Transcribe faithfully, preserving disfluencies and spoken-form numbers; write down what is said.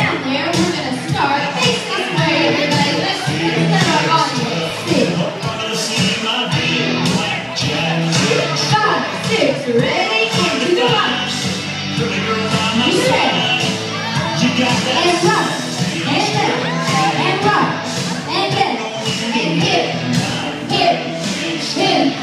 down there. We're going to start. Face this way, everybody. Let's let our audience see. Five, six, ready, and to the right. You ready? And right, and left, and right, and left, and hip, hip, hip.